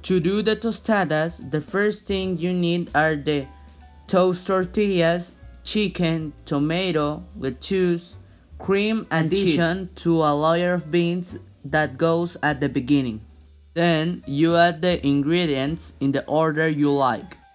To do the tostadas, the first thing you need are the toast tortillas, chicken, tomato, lettuce, cream, and addition to a layer of beans that goes at the beginning. Then you add the ingredients in the order you like.